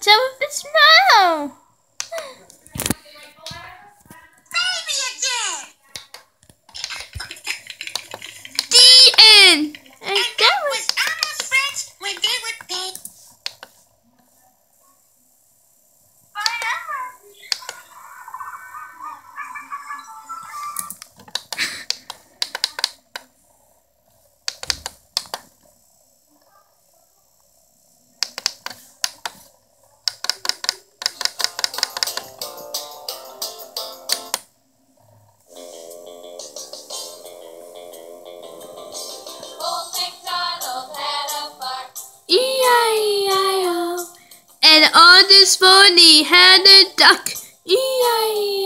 Tell with a smile. Baby again. The end. And that was almost friends when they were dead. E-I-E-I-O. And on this morning had a duck. E-I-E-I-O.